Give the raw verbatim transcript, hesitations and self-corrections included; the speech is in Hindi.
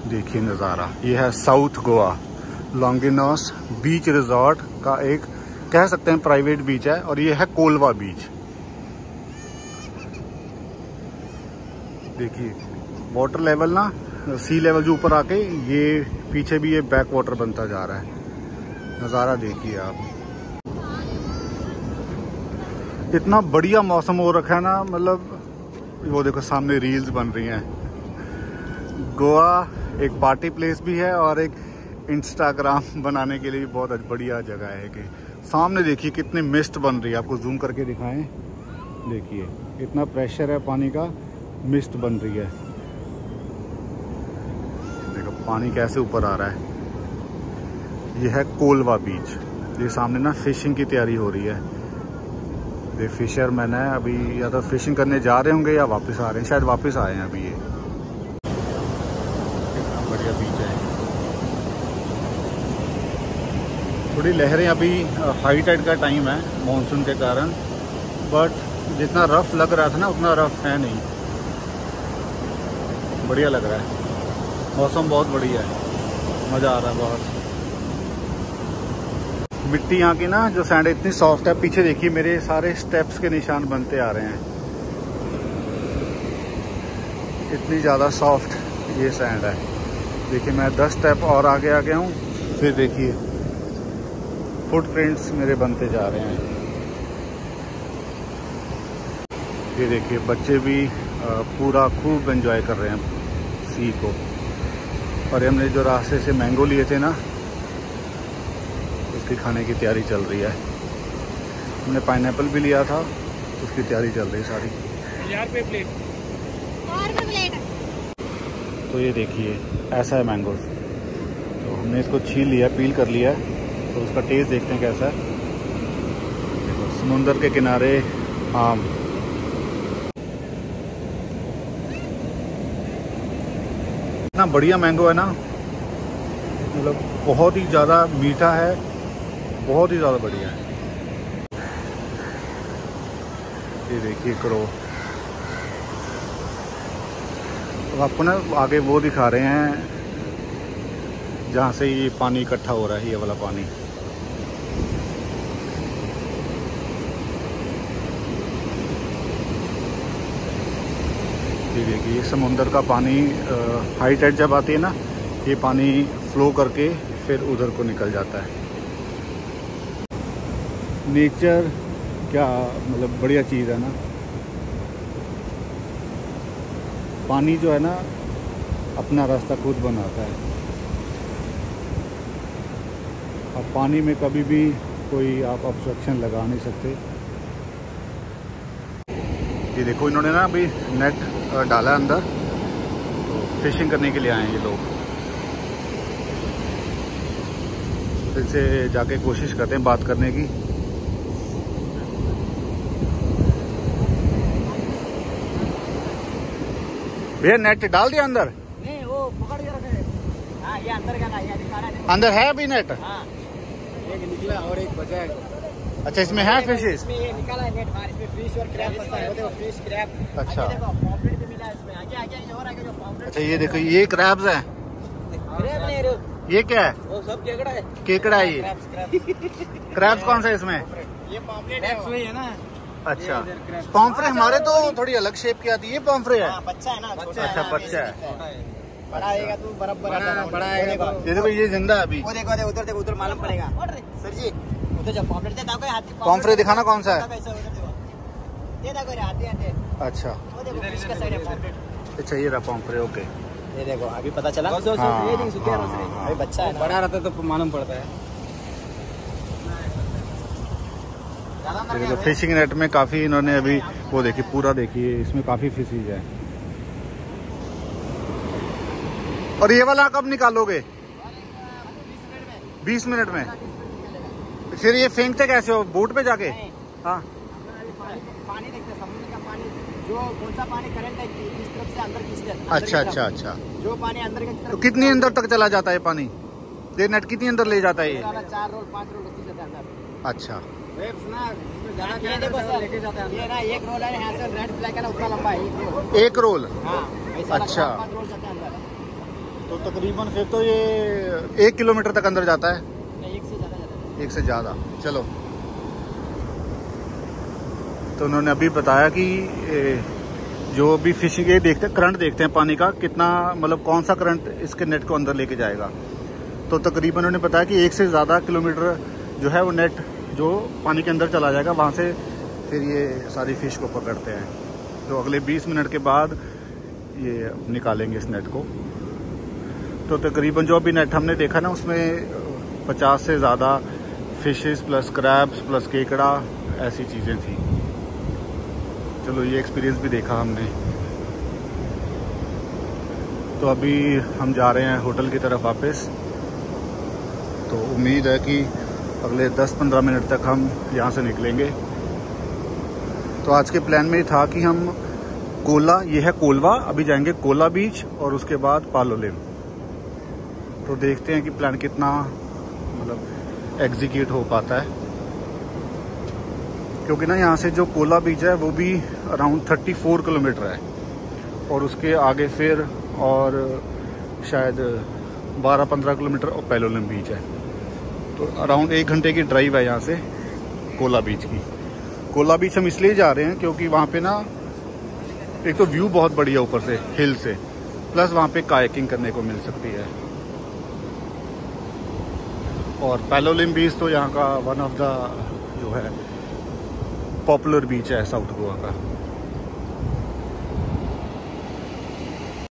देखिए नज़ारा, ये है south Goa Longuinhos beach resort का एक कह सकते हैं प्राइवेट बीच है, और ये है कोलवा बीच। देखिए वाटर लेवल ना, सी लेवल जो ऊपर आके ये पीछे भी ये बैक वाटर बनता जा रहा है। नज़ारा देखिए आप, इतना बढ़िया मौसम हो रखा है ना, मतलब वो देखो सामने रील्स बन रही हैं। गोवा एक पार्टी प्लेस भी है और एक इंस्टाग्राम बनाने के लिए भी बहुत बढ़िया जगह है। कि सामने देखिए कितनी मिस्ट बन रही है, आपको जूम करके दिखाएं। देखिए इतना प्रेशर है पानी का, मिस्ट बन रही है। देखो पानी कैसे ऊपर आ रहा है। ये है कोलवा बीच। ये सामने ना फिशिंग की तैयारी हो रही है। ये फिशरमैन है, अभी या तो फिशिंग करने जा रहे होंगे या वापस आ रहे हैं, शायद वापस आए हैं अभी। ये कितना बढ़िया बीच है। थोड़ी लहरें, अभी हाई टाइड का टाइम है मॉनसून के कारण, बट जितना रफ लग रहा था ना उतना रफ है नहीं, बढ़िया लग रहा है। मौसम बहुत बढ़िया है, मज़ा आ रहा है बहुत। मिट्टी यहाँ की ना जो सैंड इतनी सॉफ्ट है, पीछे देखिए मेरे सारे स्टेप्स के निशान बनते आ रहे हैं, इतनी ज़्यादा सॉफ्ट ये सैंड है। देखिए मैं दस स्टेप और आगे आ गया हूँ, फिर देखिए फुटप्रिंट्स मेरे बनते जा रहे हैं। ये देखिए बच्चे भी पूरा खूब एंजॉय कर रहे हैं सी को। और हमने जो रास्ते से मैंगो लिए थे ना, उसकी खाने की तैयारी चल रही है। हमने पाइनएप्पल भी लिया था, उसकी तैयारी चल रही है सारी। हजार रुपये प्लेट। तो ये देखिए ऐसा है मैंगोस, तो हमने इसको छील लिया, पील कर लिया, तो उसका टेस्ट देखते हैं कैसा है। देखो समुंदर के किनारे आम, इतना बढ़िया मैंगो है ना, मतलब बहुत ही ज़्यादा मीठा है, बहुत ही ज़्यादा बढ़िया है। ये देखिए करो, तो आपको ना आगे वो दिखा रहे हैं जहाँ से ये पानी इकट्ठा हो रहा है, ये वाला पानी। ये देखिए समुंदर का पानी, हाई टाइड जब आती है ना, ये पानी फ्लो करके फिर उधर को निकल जाता है। नेचर क्या मतलब बढ़िया चीज़ है ना। पानी जो है ना अपना रास्ता खुद बनाता है। अब पानी में कभी भी कोई आप ऑब्स्ट्रक्शन लगा नहीं सकते। ये देखो इन्होंने ना अभी नेट डाला अंदर, तो फिशिंग करने के लिए आए हैं ये लोग। फिर से जाके कोशिश करते हैं बात करने की। भैया नेट डाल दिया अंदर? नहीं, वो पकड़ के रखे। हाँ, ये अंदर का ना, ये दिखा रहा है। अंदर है अभी नेट? हाँ, एक निकला और एक बचा है। अच्छा इसमें है फिशेस? इसमें ये निकाला है नेट बाहर, इसमें फिश और क्रैब फंसा है। देखो फिश क्रैब। अच्छा देखो पॉम्फ्रेट भी मिला है इसमें। आगे आगे और आगे जो पॉम्फ्रेट। अच्छा ये देखो ये क्रैब्स हैं। क्रैब नहीं रे, ये क्या है? वो सब केकड़ा है। केकड़ा है ये? क्रैब्स कौन सा है इसमें? ये पॉम्फ्रेट है ना। अच्छा पॉम्फ्रे हमारे तो थोड़ी अलग शेप की आती है, ये पॉम्फ्रे है? बच्चा है ना, अच्छा बच्चा है। बड़ा आएगा तो बराबर बड़ा आएगा। ये देखो ये जिंदा है अभी। वो देखो देखो उधर देखो, उधर मालूम पड़ेगा सर जी। उधर जब पॉम्फ्रेट देता है हाथी, पॉम्फ्रे दिखाना कौन सा है? ये देखो रे हाथी हाथी। अच्छा वो देखो फिश का साइड है पॉम्फ्रेट। अच्छा ये रहा पॉम्फ्रे, ओके। ये देखो अभी पता चला। हाँ, ये नहीं सुखिया रहा, अभी बच्चा है, बड़ा रहता तो मालूम पड़ता है। देखो फिशिंग नेट में काफी इन्होंने अभी वो देखिए पूरा देखिए, इसमें काफी फिशेज है। और ये वाला कब निकालोगे? बीस मिनट में। फिर ये फेंकते कैसे हो, बोट पे जाके? हाँ पानी देखते हैं, समुद्र का पानी जो कौन सा पानी करंट है इस तरफ से अंदर खींचते हैं। अच्छा अच्छा अच्छा। जो पानी अंदर की तरफ, तो कितनी अंदर तक चला जाता है पानी? ये नेट कितनी अंदर ले जाता है ये? चार रोल पाँच रोल रस्सी जाता है अंदर। अच्छा ये देखो सर, लेके जाते हैं ये ना एक रोल है यहाँ से रेड ब्लैक है ना, उतना लंबा है एक रोल। हाँ, अच्छा पाँच रोल जाते हैं अंदर। तो तकरीबन फिर तो ये एक किलोमीटर तक अंदर जाता है। नहीं, एक से ज़्यादा जाता है। एक से ज़्यादा। चलो, तो उन्होंने अभी बताया कि जो भी फिशिंग ये देखते हैं, करंट देखते हैं पानी का कितना, मतलब कौन सा करंट इसके नेट को अंदर लेके जाएगा। तो तकरीबन उन्होंने बताया कि एक से ज़्यादा किलोमीटर जो है वो नेट जो पानी के अंदर चला जाएगा, वहाँ से फिर ये सारी फिश को पकड़ते हैं। तो अगले बीस मिनट के बाद ये निकालेंगे इस नेट को। तो तकरीबन जो अभी नेट हमने देखा ना, उसमें पचास से ज़्यादा फिशेस प्लस क्रैब्स प्लस केकड़ा ऐसी चीज़ें थी। चलो, ये एक्सपीरियंस भी देखा हमने। तो अभी हम जा रहे हैं होटल की तरफ वापस। तो उम्मीद है कि अगले दस पंद्रह मिनट तक हम यहाँ से निकलेंगे। तो आज के प्लान में था कि हम कोला, ये है कोलवा, अभी जाएंगे कोला बीच और उसके बाद पालोलेम। तो देखते हैं कि प्लान कितना मतलब एग्जीक्यूट हो पाता है, क्योंकि ना यहाँ से जो कोला बीच है वो भी अराउंड थर्टी फोर किलोमीटर है और उसके आगे फिर और शायद बारह पंद्रह किलोमीटर और पालोलेम बीच है। तो अराउंड एक घंटे की ड्राइव है यहाँ से कोला बीच की। कोला बीच हम इसलिए जा रहे हैं क्योंकि वहाँ पे ना एक तो व्यू बहुत बढ़िया ऊपर से हिल से, प्लस वहाँ पे कायाकिंग करने को मिल सकती है। और पालोलेम बीच तो यहाँ का वन ऑफ द जो है पॉपुलर बीच है साउथ गोवा का।